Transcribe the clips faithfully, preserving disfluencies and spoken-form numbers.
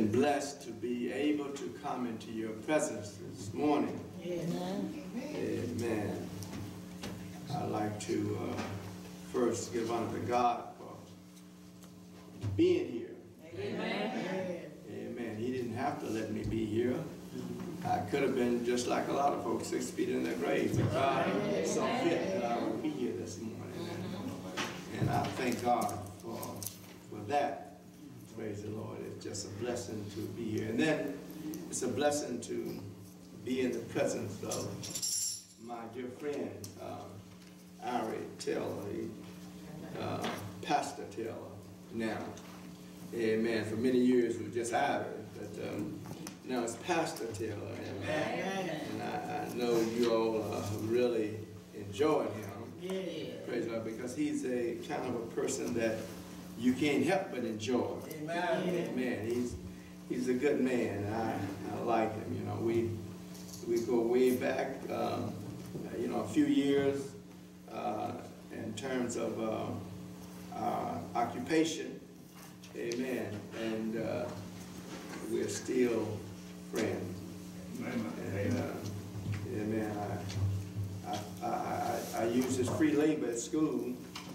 been blessed to be able to come into your presence this morning. Amen. Amen. I'd like to uh, first give honor to God for being here. Amen. Amen. He didn't have to let me be here. I could have been just like a lot of folks, six feet in their grave. But God saw fit that I would be here this morning. And, and I thank God for, for that. Praise the Lord. It's just a blessing to be here. And then it's a blessing to be in the presence of my dear friend, uh, Ari Taylor, uh, Pastor Taylor now. Amen. For many years it was just Ari, but um, now it's Pastor Taylor. Amen. And I, I know you all uh, really enjoyed him. Yeah. Praise God, because he's a kind of a person that you can't help but enjoy. Amen. Amen. He's he's a good man. I, I like him. You know, we we go way back. Um, you know, a few years uh, in terms of uh, our occupation. Amen. And uh, we're still friends. Amen. And, uh, amen. I, I I I use his free labor at school.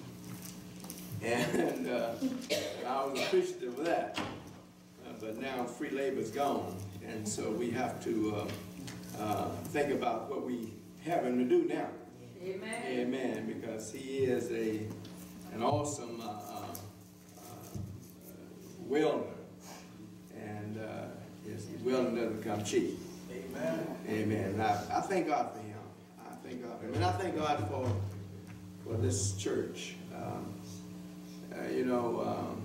And uh, I was appreciative of that. Uh, but now free labor's gone. And so we have to uh, uh, think about what we have him to do now. Amen. Amen. Because he is a an awesome uh, uh, uh, welder. And uh, his welding doesn't come cheap. Amen. Amen. And I, I thank God for him. I thank God for him. And I thank God for, for this church. Um, Uh, you know, um,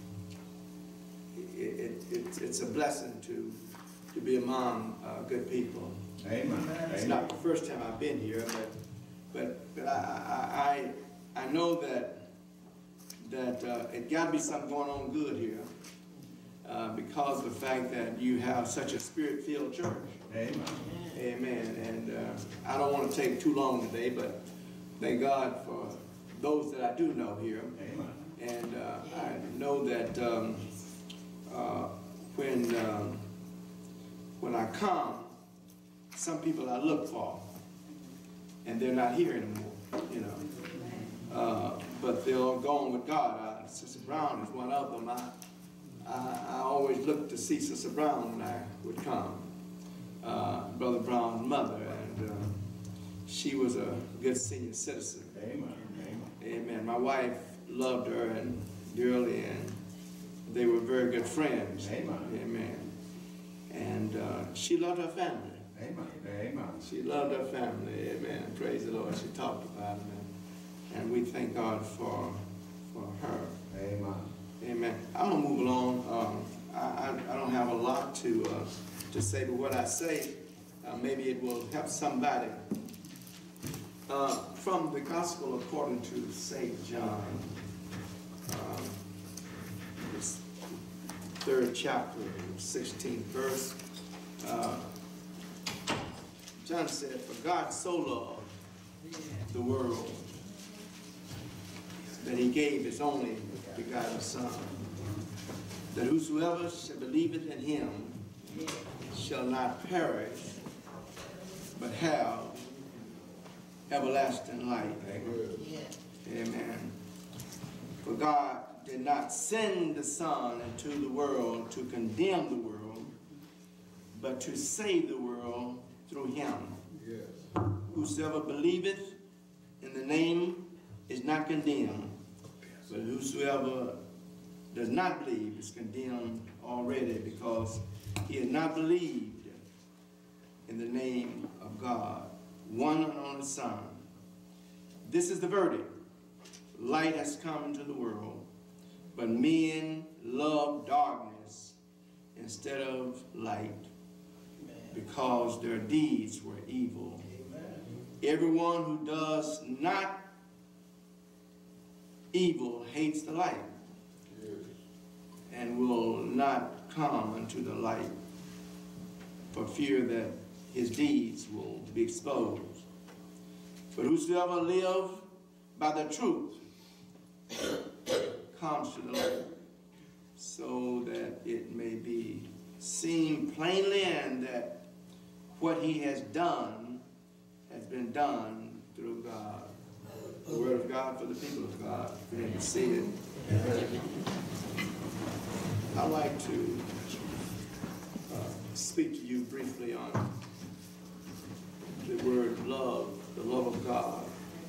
it, it, it, it's a blessing to to be among uh, good people. Amen. It's Amen. Not the first time I've been here, but but but I I I know that that uh, it got to be something going on good here uh, because of the fact that you have such a spirit-filled church. Amen. Amen. And uh, I don't want to take too long today, but thank God for those that I do know here. Amen. And uh, I know that um, uh, when um, when I come, some people I look for, and they're not here anymore, you know. Uh, but they're all gone with God. Uh, Sister Brown is one of them. I, I, I always look to see Sister Brown when I would come, uh, Brother Brown's mother, and uh, she was a good senior citizen. Amen. Amen. Amen. My wife loved her and dearly, and they were very good friends. Amen. Amen. And uh, she loved her family. Amen. Amen. She loved her family. Amen. Praise the Lord. She talked about it, and, and we thank God for for her. Amen. Amen. I'm gonna move along. Um, I, I I don't have a lot to uh, to say, but what I say, uh, maybe it will help somebody. Uh, from the Gospel according to Saint John, um, this third chapter, sixteenth verse, uh, John said, "For God so loved the world that he gave his only begotten Son, that whosoever shall believeth in him shall not perish, but have everlasting life." Amen. Amen. For God did not send the Son into the world to condemn the world, but to save the world through him. Yes. Whosoever believeth in the name is not condemned, but whosoever does not believe is condemned already, because he has not believed in the name of God, one and only Son. This is the verdict. Light has come into the world, but men love darkness instead of light, because their deeds were evil. Amen. Everyone who does not evil hates the light, yes, and will not come unto the light for fear that his deeds will be exposed. But whosoever live by the truth comes to the light, so so that it may be seen plainly, and that what he has done has been done through God. The word of God for the people of God. We need to see it. I'd like to uh, speak to you briefly on the word love, the love of God.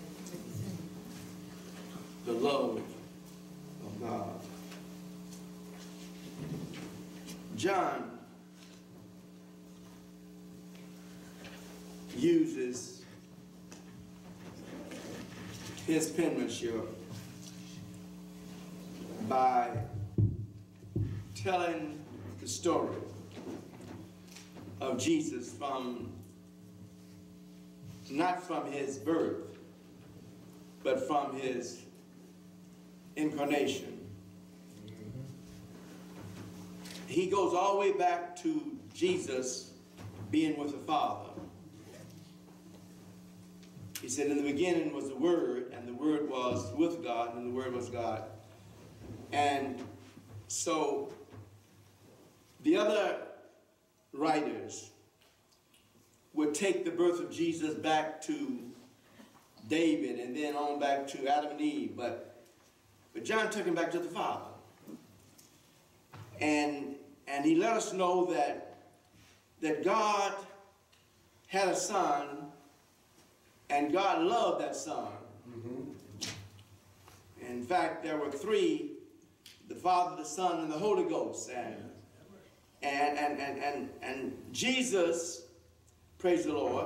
The love of God. John uses his penmanship by telling the story of Jesus from, not from his birth, but from his incarnation. He goes all the way back to Jesus being with the Father. He said, in the beginning was the Word, and the Word was with God, and the Word was God. And so the other writers would take the birth of Jesus back to David and then on back to Adam and Eve, but, but John took him back to the Father. And, and he let us know that, that God had a son, and God loved that son. Mm-hmm. In fact, there were three, the Father, the Son, and the Holy Ghost. And, and, and, and, and, and Jesus, praise the Lord,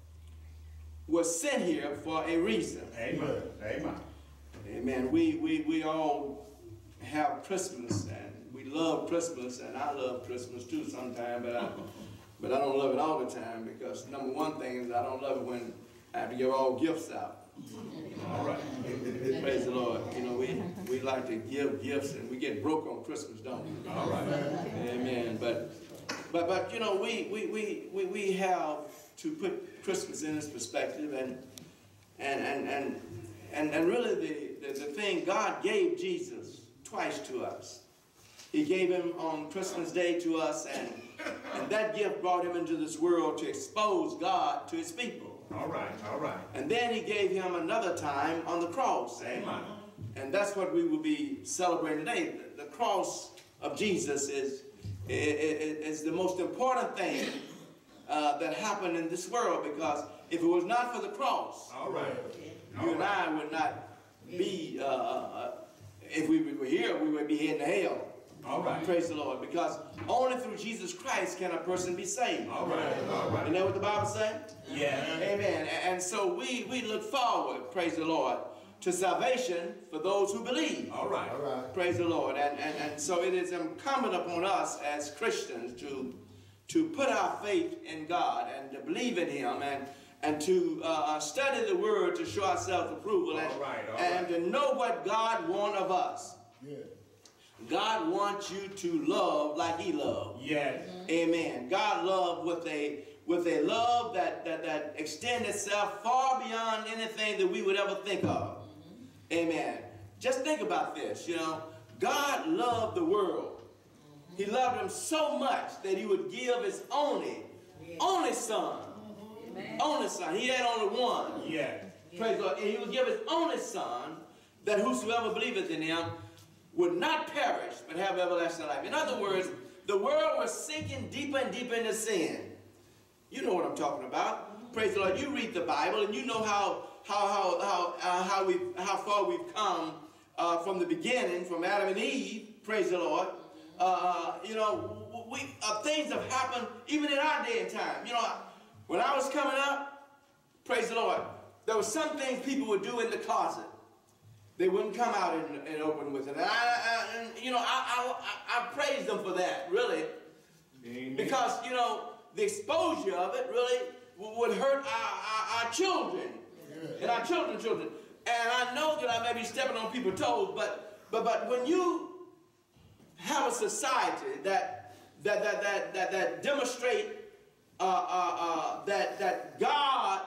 was sent here for a reason. Amen. Amen. Amen. We, we, we all have Christmas, and we love Christmas, and I love Christmas too sometimes, but I, but I don't love it all the time, because number one thing is I don't love it when I have to give all gifts out. All right. Praise the Lord. You know, we, we like to give gifts, and we get broke on Christmas, don't we? All right. Amen. But but but you know, we we we we, we have to put Christmas in its perspective, and and and and and, and really the, the, the thing, God gave Jesus twice to us. He gave him on Christmas Day to us, and, and that gift brought him into this world to expose God to his people. All right, all right. And then he gave him another time on the cross. Amen. And that's what we will be celebrating today. The, the cross of Jesus is, is, is the most important thing uh, that happened in this world, because if it was not for the cross, all right. you all and right. I would not be, uh, uh, if we were here, we would be heading to hell. All right. Praise the Lord. Because only through Jesus Christ can a person be saved. All right. All right. You know what the Bible says? Yeah. Amen. And so we, we look forward, praise the Lord, to salvation for those who believe. All right. All right. Praise the Lord. And, and, and so it is incumbent upon us as Christians to, to put our faith in God and to believe in him, and, and to uh, study the word to show ourselves approval, and, all right. All and right. to know what God wants of us. Yeah. God wants you to love like he loved. Yes. Amen. God loved with a with a love that that, that extends itself far beyond anything that we would ever think of. Mm-hmm. Amen. Just think about this, you know. God loved the world. Mm-hmm. He loved them so much that he would give his only, yes. only son. Mm-hmm. Only son. He had only one. Yes. Praise the Lord. And he would give his only son, that whosoever believeth in him would not perish, but have everlasting life. In other words, the world was sinking deeper and deeper into sin. You know what I'm talking about. Praise the Lord. You read the Bible, and you know how how how how uh, how we how far we've come uh, from the beginning, from Adam and Eve. Praise the Lord. Uh, you know, we uh, things have happened even in our day and time. You know, when I was coming up, praise the Lord, there were some things people would do in the closet. They wouldn't come out and, and open with it. And, I, I, and you know, I, I, I praise them for that, really. Amen. Because, you know, the exposure of it really would hurt our, our, our children. Yeah. And our children's children. And I know that I may be stepping on people's toes, but but but when you have a society that that that that that, that demonstrate uh, uh, uh, that that God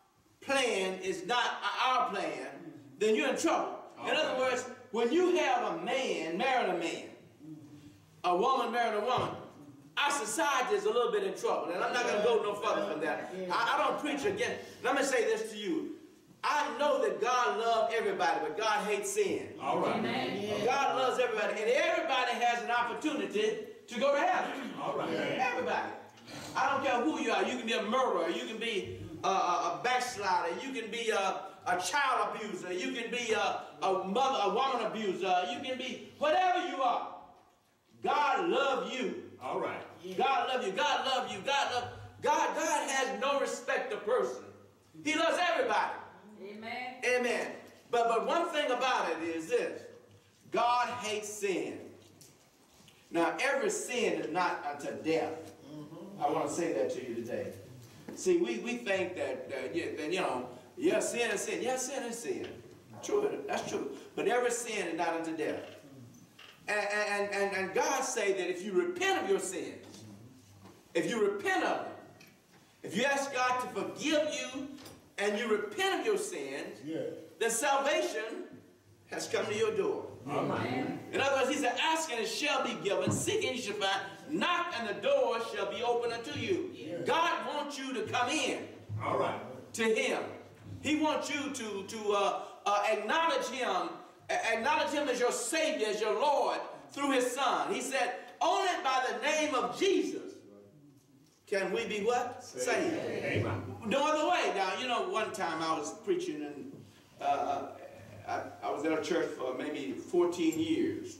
plan is not our plan, then you're in trouble. In other words, when you have a man, married a man, a woman marrying a woman, our society is a little bit in trouble. And I'm not going to go no further than that. I, I don't preach again. Let me say this to you. I know that God loves everybody, but God hates sin. All right. Amen. God loves everybody, and everybody has an opportunity to go to heaven. All right. Everybody. I don't care who you are. You can be a murderer. You can be a, a, a backslider. You can be a, a child abuser. You can be a, a mother, a woman abuser. You can be whatever you are. God loves you. All right. God loves you. God loves you. God loves. God. God has no respect of person. He loves everybody. Amen. Amen. But but one thing about it is this: God hates sin. Now every sin is not unto death. Mm-hmm. I want to say that to you today. See, we we think that uh, yeah, that, you know, yeah, sin is sin. Yeah, sin is sin. True, that's true. But every sin is not unto death. And, and, and, and God say that if you repent of your sins, if you repent of them, if you ask God to forgive you and you repent of your sins, yeah, then salvation has come to your door. Amen. In other words, he said, ask and it shall be given, seek and you shall find, knock and the door shall be open unto you. Yeah. God wants you to come in. All right. To him. He wants you to, to uh, uh, acknowledge him, acknowledge him as your Savior, as your Lord, through his Son. He said, only by the name of Jesus can we be what? Saved. Amen. No other way. Now, you know, one time I was preaching and uh, I, I was at a church for maybe fourteen years.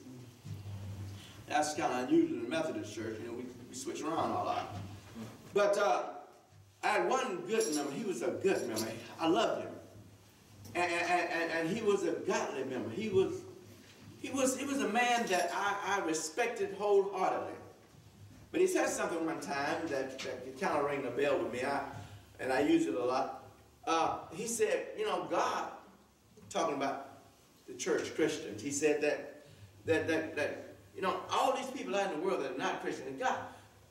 That's kind of unusual in the Methodist church. You know, we, we switch around a lot. But uh, I had one good member. He was a good member. I loved him. And, and, and, and he was a godly member. He was, he was, he was a man that I, I respected wholeheartedly. But he said something one time that, that kind of rang a bell with me, I, and I use it a lot. Uh, he said, you know, God, talking about the church Christians, he said that, that, that, that you know, all these people out in the world that are not Christian, and God,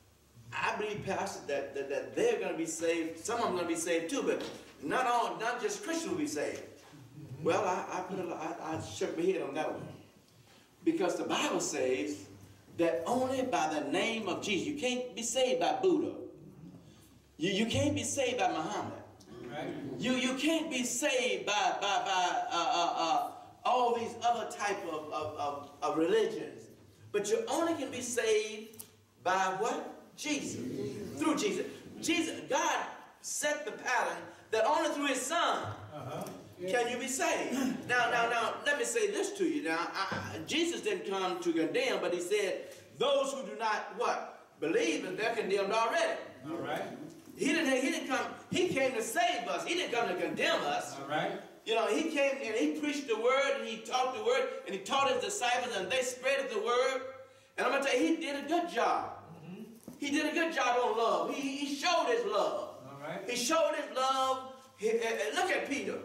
I believe, Pastor, that, that, that they're going to be saved. Some of them are going to be saved too, but not all, not just Christians will be saved. Mm-hmm. Well, I, I, put a, I, I shook my head on that one. Because the Bible says that only by the name of Jesus, you can't be saved by Buddha. You, you can't be saved by Muhammad. Right. You, you can't be saved by, by, by uh, uh, uh, all these other type of, of, of, of religions. But you only can be saved by what? Jesus. Jesus. Through Jesus. Jesus. God set the pattern that only through his Son uh-huh. can you be saved. Now, now, now, let me say this to you. Now, I, Jesus didn't come to condemn, but he said, those who do not, what? Believe, and they're condemned already. All right. He didn't, he didn't come, he came to save us. He didn't come to condemn us. All right. You know, he came and he preached the word, and he taught the word, and he taught his disciples, and they spread the word. And I'm going to tell you, he did a good job. Mm-hmm. He did a good job on love. He, he showed his love. All right. He showed his love. He, uh, look at Peter.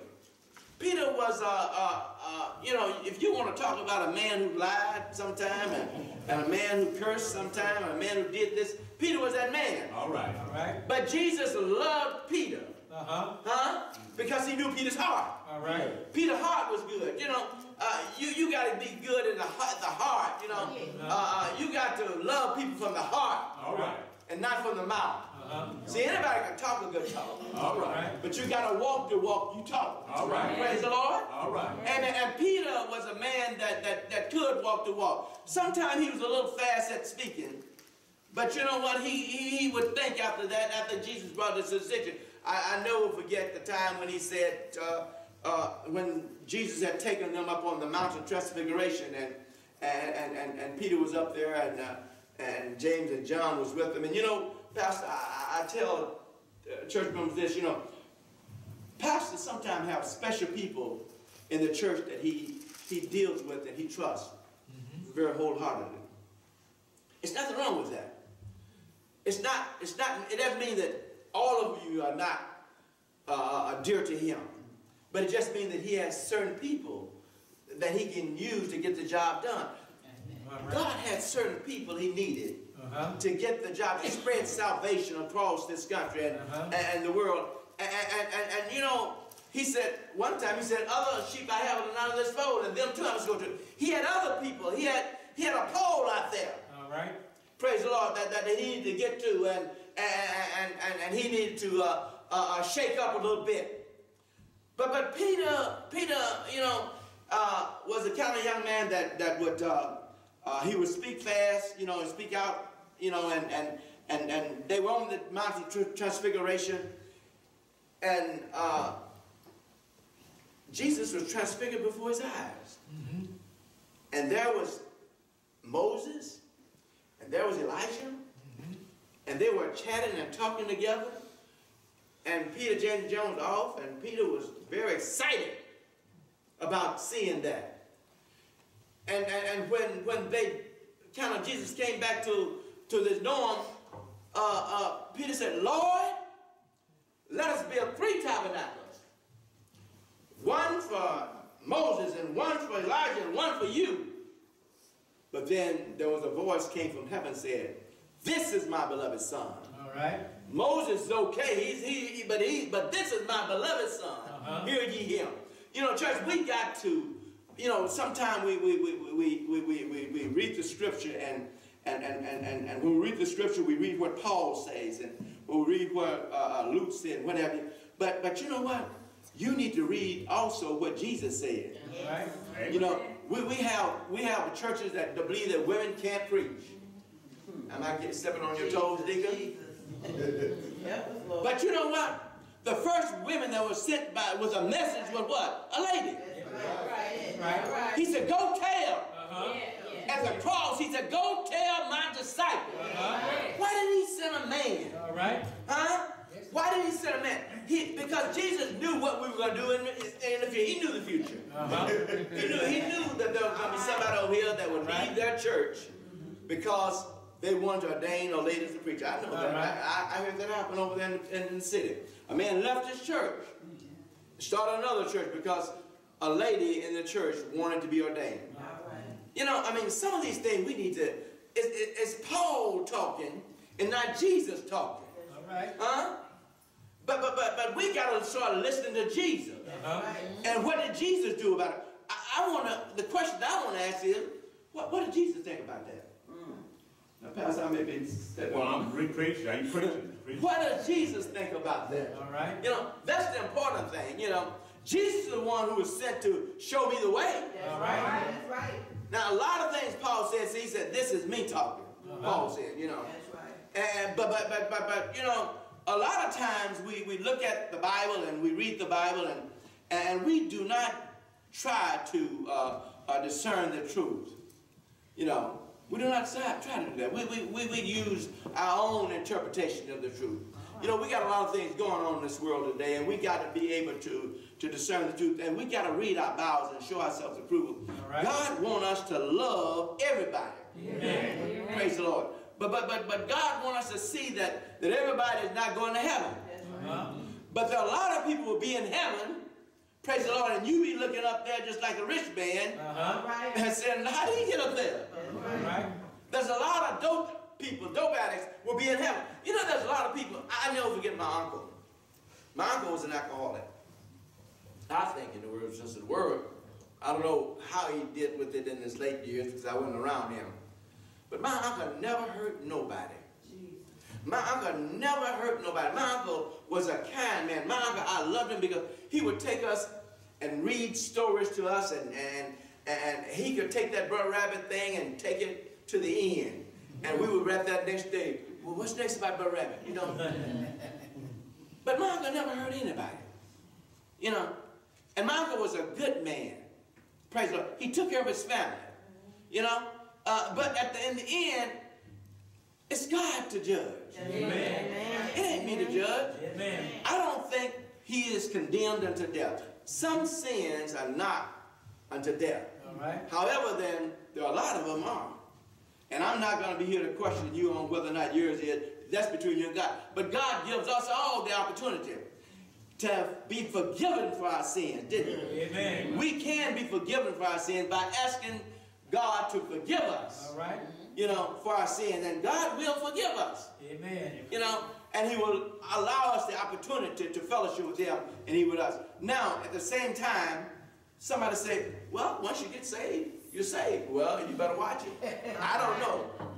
Peter was, uh, uh, uh, you know, if you want to talk about a man who lied sometime, and, and a man who cursed sometime, and a man who did this, Peter was that man. All right, all right. But Jesus loved Peter. Uh-huh. Huh? Because he knew Peter's heart. All right. Peter's heart was good. You know, uh, you, you got to be good in the heart, the heart, you know. Uh, uh, you got to love people from the heart. All right. And not from the mouth. Uh-huh. See, anybody can talk a good talk. All right. But you got to walk the walk you talk. All right. Praise the Lord. All right. And, and Peter was a man that, that, that could walk the walk. Sometimes he was a little fast at speaking. But you know what? He, he, he would think after that, after Jesus brought this decision. I, I never forget the time when he said, uh, uh, when Jesus had taken them up on the Mount of Transfiguration, and, and, and, and Peter was up there, and, uh, and James and John was with them. And you know, Pastor, I, I tell uh, church members this, you know, pastors sometimes have special people in the church that he, he deals with and he trusts mm-hmm. very wholeheartedly. It's nothing wrong with that. It's not, it's not, it doesn't mean that all of you are not uh, dear to him. But it just means that he has certain people that he can use to get the job done. Right. God had certain people he needed uh-huh. to get the job, to spread salvation across this country and, uh-huh. and, and the world. And, and, and, and you know, he said, one time he said, other sheep I have are not of this fold, and them too I was going to. He had other people. He had, he had a Paul out there. Right. right. Praise the Lord, that, that he needed to get to, and, and, and, and he needed to uh, uh, shake up a little bit. But, but Peter, Peter, you know, uh, was the kind of young man that, that would, uh, uh, he would speak fast, you know, and speak out, you know, and, and, and, and they were on the Mount of Transfiguration, and uh, Jesus was transfigured before his eyes. Mm-hmm. And there was Moses, and there was Elijah, mm-hmm. and they were chatting and talking together, and Peter, James, and John was off, and Peter was very excited about seeing that. And, and, and when, when they kind of, Jesus came back to, to this dorm, uh, uh, Peter said, Lord, let us build three tabernacles. One for Moses, and one for Elijah, and one for you. But then there was a voice came from heaven and said, this is my beloved son. All right. Moses is okay, he's, he, he, but, he, but this is my beloved son. Uh-huh. Hear ye him. You know, church, we got to, you know, sometimes we, we, we, we, we, we, we, we read the scripture, and, and, and, and, and when we read the scripture, we read what Paul says, and we read what uh, Luke said, whatever. But, but you know what? You need to read also what Jesus said. All right. You know, we, we have we have churches that believe that women can't preach. Am I getting stepping on your toes, Deacon? But you know what? The first women that was sent by was a message was what? A lady. Right. Right. Right. He said, go tell. Uh-huh. At the cross, he said, go tell my disciples. Uh-huh. Why did he send a man? All right. Huh? Why did he send a man? He, because Jesus knew what we were going to do in, in the future. He knew the future. Uh-huh. he, knew, he knew that there was going to be somebody over here that would leave their church because they wanted to ordain a lady to preach. I know that. Right. I, I heard that happen over there in, in the city. A man left his church, started another church because a lady in the church wanted to be ordained. Right. You know, I mean, some of these things we need to, it, it, it's Paul talking and not Jesus talking. All right. Huh? But, but, but, but we got to start listening to Jesus. Uh-huh. And what did Jesus do about it? I, I want to, the question I want to ask is, what, what did Jesus think about that? Mm. Now, Pastor, I may be stepping Well, I'm preaching. I ain't preaching. What does Jesus think about that? All right. You know, that's the important thing. You know, Jesus is the one who was sent to show me the way. That's All right. right. That's right. Now, a lot of things Paul says, he said, this is me talking. Uh-huh. Paul said, you know. That's right. And, but, but, but, but, but, you know, a lot of times we, we look at the Bible and we read the Bible and, and we do not try to uh, uh, discern the truth. You know, we do not try, try to do that. We, we, we, we use our own interpretation of the truth. You know, we got a lot of things going on in this world today, and we got to be able to, to discern the truth, and we got to read our Bibles and show ourselves approval. Right. God wants us to love everybody. Amen. Praise the Lord. But, but, but, but God wants us to see that, that everybody is not going to heaven. Uh-huh. But there are a lot of people will be in heaven, praise the Lord, and you be looking up there just like a rich man, uh-huh. right. and saying, how did he get up there? Right. Right. There's a lot of dope people, dope addicts, will be in heaven. You know, there's a lot of people, I never forget my uncle. My uncle was an alcoholic. I think in the word, since the word, I don't know how he did with it in his late years because I wasn't around him. But my uncle never hurt nobody. Jesus. My uncle never hurt nobody. My uncle was a kind man. My uncle, I loved him because he would take us and read stories to us, and, and, and he could take that Brother Rabbit thing and take it to the end. And we would read that next day. Well, what's next about Brother Rabbit? You know? But my uncle never hurt anybody. You know? And my uncle was a good man. Praise the Lord. He took care of his family. You know? Uh, but at the, in the end, it's God to judge. Amen. It ain't me to judge. Amen. I don't think he is condemned unto death. Some sins are not unto death. All right. However, then, there are a lot of them are. And I'm not going to be here to question you on whether or not yours is. That's between you and God. But God gives us all the opportunity to be forgiven for our sins, didn't he? Amen. We can be forgiven for our sins by asking God to forgive us. All right. You know, for our sins. And God will forgive us. Amen. You know, and he will allow us the opportunity to fellowship with him and he with us. Now, at the same time, somebody say, well, once you get saved, you're saved. Well, you better watch it. I don't know.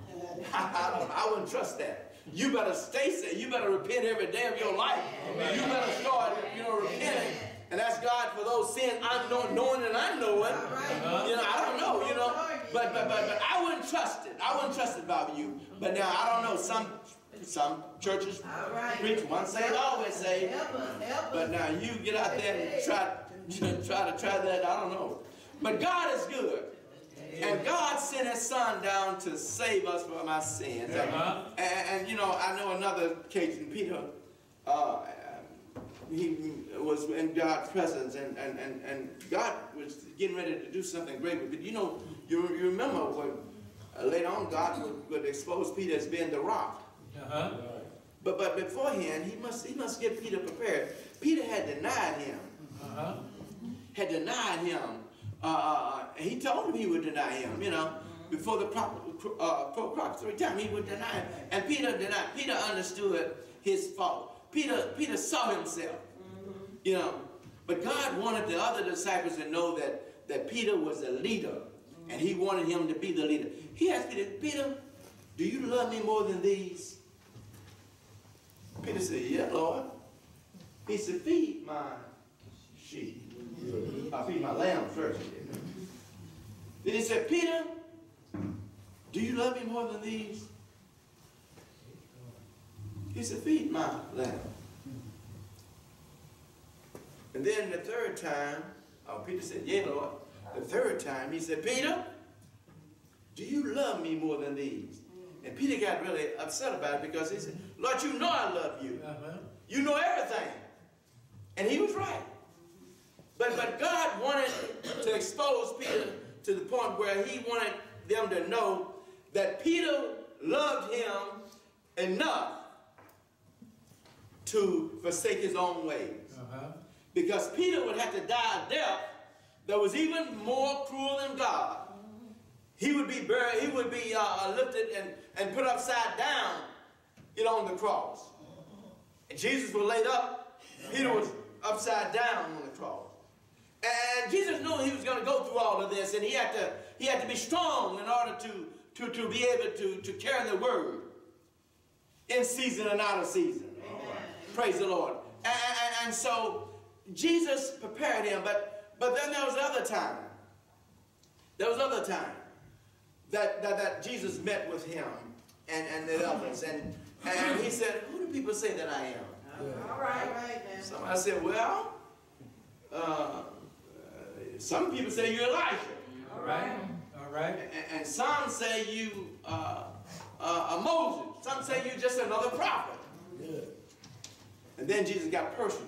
I, don't, I wouldn't trust that. You better stay safe. You better repent every day of your life. Amen. You better start, you know, repenting and ask God for those sins unknown, knowing and unknowing. Uh-huh. You know, I don't know, you know, but, but but but I wouldn't trust it. I wouldn't trust it about you. But now I don't know. Some some churches preach one saved, always saved. But now you get out there and try try to try that. I don't know. But God is good. And God sent his son down to save us from our sins. Uh-huh. and, and, you know, I know another occasion, Peter, uh, he was in God's presence, and, and, and, and God was getting ready to do something great. But, you know, you, you remember when uh, later on God would, would expose Peter as being the rock. Uh-huh. But, but beforehand, he must, he must get Peter prepared. Peter had denied him. Uh-huh. Had denied him. Uh, he told him he would deny him, you know, before the uh, pro three times he would deny him. And Peter denied. Peter understood his fault. Peter, Peter saw himself, you know. But God wanted the other disciples to know that, that Peter was a leader, and he wanted him to be the leader. He asked Peter, Peter, do you love me more than these? Peter said, yeah, Lord. He said, feed my sheep. I feed my lamb first. Then he said, Peter, do you love me more than these? He said, feed my lamb. And then the third time, oh, Peter said, yeah, Lord. The third time, he said, Peter, do you love me more than these? And Peter got really upset about it because he said, Lord, you know I love you. You know everything. And he was right. But, but God wanted to expose Peter to the point where he wanted them to know that Peter loved him enough to forsake his own ways. Uh-huh. Because Peter would have to die a death that was even more cruel than God. He would be buried, he would be uh, lifted and, and put upside down, you know, on the cross. And Jesus was laid up, Peter was upside down on the cross. And Jesus knew he was going to go through all of this, and he had to, he had to be strong in order to, to, to be able to, to carry the word in season and out of season. Amen. Praise the Lord. And, and, and so Jesus prepared him, but, but then there was other time. There was other time that, that, that Jesus met with him and, and the others, and, and he said, who do people say that I am? Yeah. All right, right now. Somebody said, well, uh, some people say you're Elijah. All right. All right. And, and some say you uh, uh, uh, Moses. Some say you're just another prophet. Good. And then Jesus got personal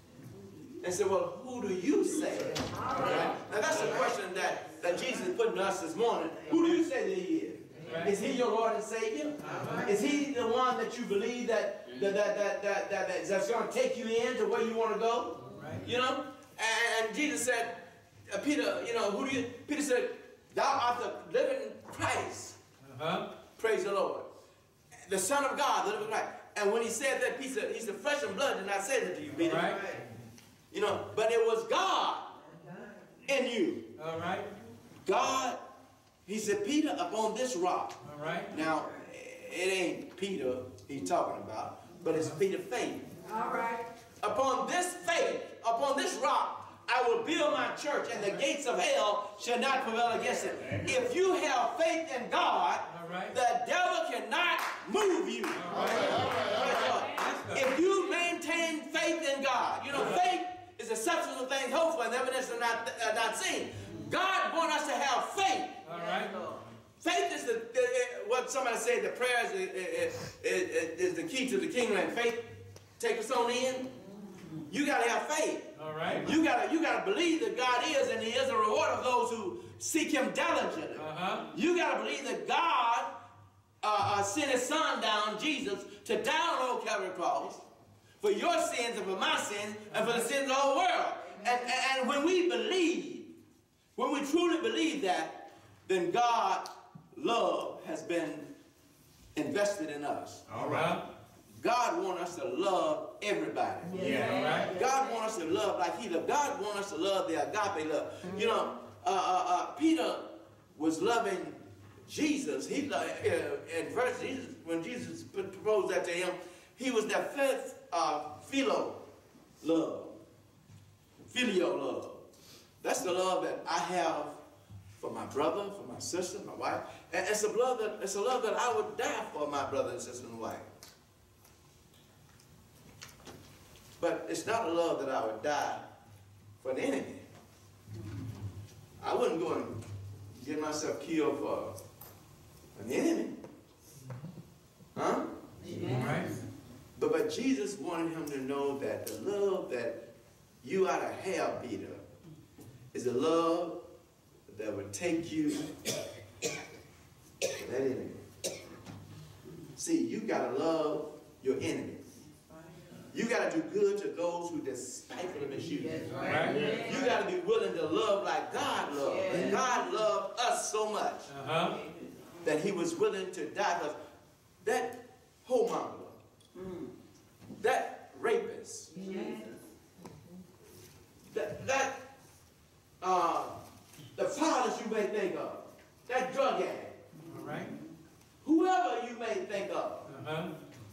and said, well, who do you say? All right. Now that's the question that, that Jesus is putting to us this morning. Who do you say that he is? Right. Is he your Lord and Savior? Right. Is he the one that you believe that, that, that, that, that, that, that that's going to take you into where you want to go? Right. You know? And, and Jesus said, Uh, Peter, you know, who do you, Peter said, thou art the living Christ. Uh-huh. Praise the Lord. The Son of God, the living Christ. And when he said that, he said, he said, flesh and blood did not say that to you, Peter. Right. You know, but it was God in you. All right. God, he said, Peter, upon this rock. All right. Now, it ain't Peter he's talking about, but it's Peter's faith. All right. Upon this faith, upon this rock, I will build my church, and the gates of hell shall not prevail against it. If you have faith in God, right, the devil cannot move you. All right. All right. All right. If you maintain faith in God, you know, faith is the substance of things hoped for and evidence of not, uh, not seen. God wants us to have faith. All right. Faith is the, the what somebody said, the prayer is, is, is, is the key to the kingdom, and faith take us on in. You got to have faith. All right. You got to you got to believe that God is, and he is a reward of those who seek him diligently. Uh-huh. You got to believe that God uh, uh, sent his son down, Jesus, to die on the old Calvary cross for your sins and for my sins and for the sins of the whole world. And, and, and when we believe, when we truly believe that, then God's love has been invested in us. All right. God wants us to love everybody. Yeah. Right. God wants us to love like he loved. God wants us to love the agape love. Mm-hmm. You know, uh, uh, uh, Peter was loving Jesus, he uh, in verse Jesus, when Jesus proposed that to him, he was that fifth uh, philo love, filial love. That's the love that I have for my brother, for my sister, my wife, and it's a love that it's a love that I would die for my brother and sister and wife. But it's not a love that I would die for an enemy. I wouldn't go and get myself killed for an enemy. Huh? Yeah. Right. But, but Jesus wanted him to know that the love that you ought to have, Peter, is a love that would take you to that enemy. See, you got to love your enemy. You got to do good to those who despitefully misuse you. Right. You got to be willing to love like God loved. And God loved us so much Uh-huh. that he was willing to die for us. That whoremonger, that rapist, that, that uh, the fathers you may think of, that drug addict, All right. whoever you may think of, Uh-huh.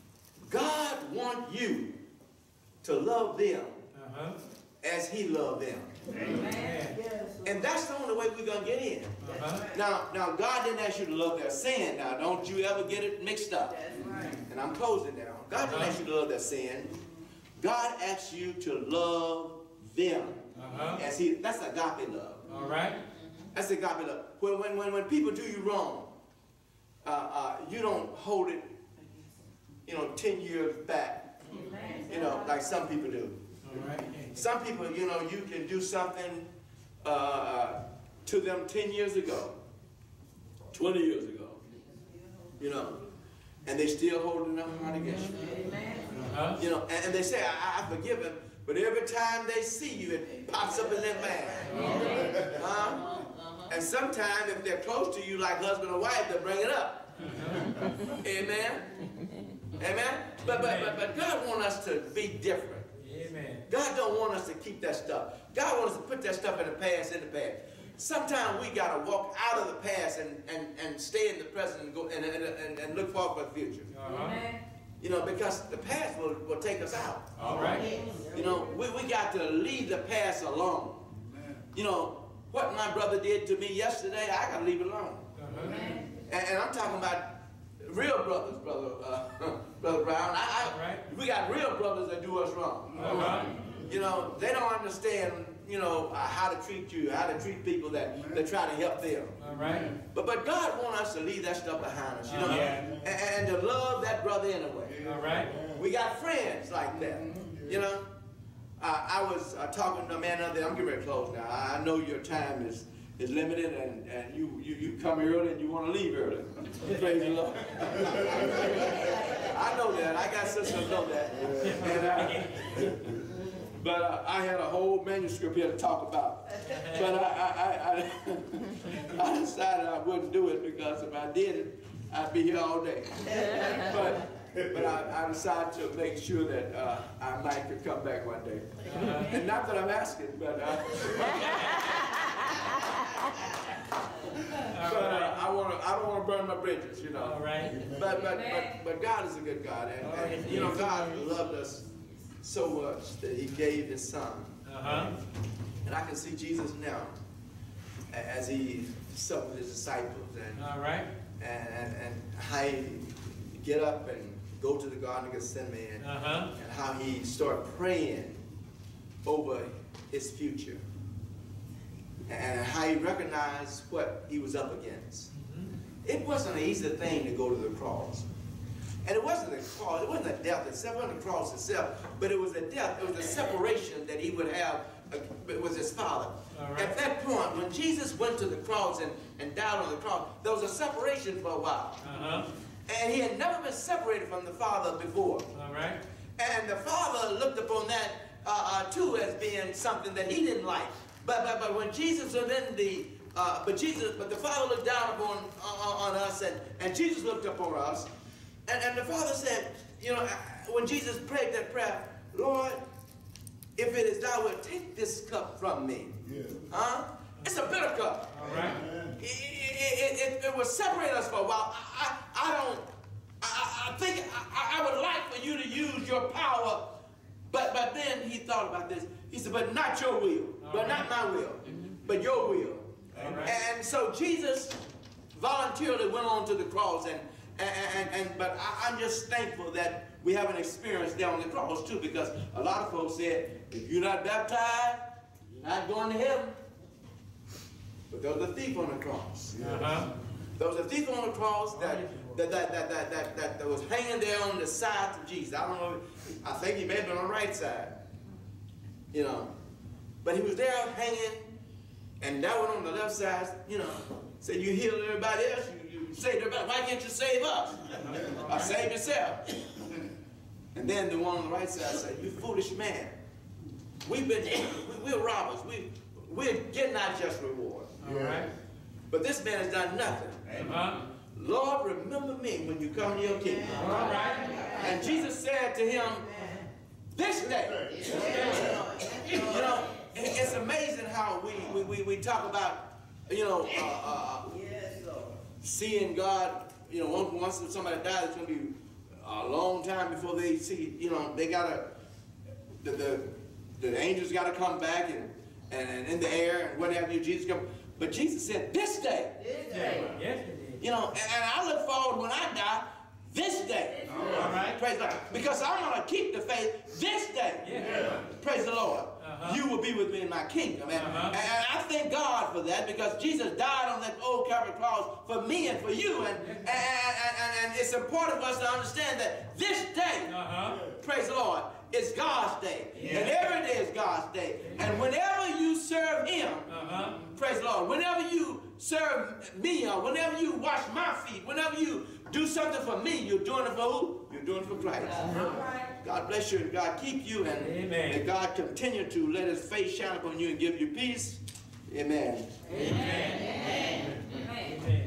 God wants you to love them Uh-huh. as he loved them. Amen. And that's the only way we're going to get in. Uh-huh. Now, now, God didn't ask you to love their sin. Now, don't you ever get it mixed up. And I'm closing now. God didn't ask you to love their sin. God asks you to love them. Uh-huh. As he, that's agape love. All right. That's agape love. When, when, when, when people do you wrong, uh, uh, you don't hold it, you know, ten years back, you know, like some people do. All right. Some people, you know, you can do something uh, to them ten years ago, twenty years ago, you know, and they still holding their heart against you. Uh-huh. You know, and, and they say, I, I forgive them, but every time they see you, it pops up in their mind. Huh? And sometimes, if they're close to you, like husband or wife, they'll bring it up. Amen? Amen? But, but, but, but God wants us to be different. Amen. God don't want us to keep that stuff. God wants us to put that stuff in the past, in the past. Sometimes we got to walk out of the past and, and, and stay in the present and, go, and, and, and, and look forward for the future. Uh-huh. You know, because the past will, will take us out. All right. You know, we, we got to leave the past alone. You know, what my brother did to me yesterday, I got to leave it alone. Uh-huh. And, and I'm talking about real brothers, brother, uh, brother Brown. I, I, Right. We got real brothers that do us wrong. Uh-huh. You know, they don't understand, you know, uh, how to treat you, how to treat people that, that try to help them. All right. But but God wants us to leave that stuff behind us, you know, Uh-huh. and, and to love that brother anyway. All right. We got friends like that, you know. Uh, I was uh, talking to a man the other day. I'm getting ready to close now. I know your time is is limited, and, and you, you, you come early and you want to leave early. Praise the Lord. I know that. I got sisters who know that. And, uh, but uh, I had a whole manuscript here to talk about. But I, I, I, I decided I wouldn't do it because if I did it, I'd be here all day. But, but I, I decided to make sure that uh, I might could come back one day. And not that I'm asking, but... Uh, But uh, I want to. I don't want to burn my bridges, you know. All right. But but but but God is a good God, and, and you know God loved us so much that He gave His Son. Uh-huh. And I can see Jesus now as He supped with His disciples, and All right. and and, and how He get up and go to the Garden of Gethsemane, Uh-huh. and how He started praying over His future. And how he recognized what he was up against. Mm-hmm. It wasn't an easy thing to go to the cross. And it wasn't the cross, it wasn't the death itself, it wasn't the cross itself, but it was the death, it was the separation that he would have uh, with his Father. All right. At that point, when Jesus went to the cross and, and died on the cross, there was a separation for a while. Uh-huh. And he had never been separated from the Father before. All right. And the Father looked upon that uh, uh, too as being something that he didn't like. But, but, but when Jesus was in the, uh, but Jesus, but the Father looked down upon uh, on us, and, and Jesus looked upon us, and, and the Father said, you know, when Jesus prayed that prayer, Lord, if it is thou wilt, take this cup from me. Yeah. Huh? It's a bitter cup. All right. It, it, it, it will separate us for a while. I, I, I don't, I, I think I, I would like for you to use your power, but, but then he thought about this. He said, but not your will, All but right. not my will, but your will. All right. And so Jesus voluntarily went on to the cross, and, and, and, and but I, I'm just thankful that we have an experience there on the cross too, because a lot of folks said, if you're not baptized, you're not going to heaven. But there was a thief on the cross. Uh-huh. There was a thief on the cross that that that that that that, that, that was hanging there on the side of Jesus. I don't know. I think he may have been on the right side. You know, but he was there hanging, and that one on the left side. You know, said you healed everybody else. You, you saved everybody. Why can't you save us? Or save yourself? And then the one on the right side said, "You foolish man. We've been we, we're robbers. We we're getting our just reward." All right. But this man has done nothing. Uh-huh. Lord, remember me when you come to your kingdom. All right. And Jesus said to him, this day. You know, it's amazing how we, we, we talk about, you know, uh, uh, seeing God, you know, once, once somebody dies, it's going to be a long time before they see, you know, they got to, the, the, the angels got to come back and, and in the air and what have you, Jesus come. But Jesus said, this day. This day. Yes, it is. You know, and, and I look forward when I die, this day. All right. Praise God. Because I'm going to keep the faith this day. Yeah. Praise the Lord. Uh-huh. You will be with me in my kingdom. And, Uh-huh. and, and I thank God for that, because Jesus died on that old Calvary cross for me and for you. And, and, and, and, and it's important for us to understand that this day, Uh-huh. praise the Lord, is God's day. Yeah. And every day is God's day. And whenever you serve him, Uh-huh. praise the Lord, whenever you serve me, or whenever you wash my feet, whenever you do something for me, you're doing it for who? You're doing it for Christ. God bless you, and God keep you, and Amen. may God continue to let his face shine upon you and give you peace. Amen. Amen. Amen. Amen.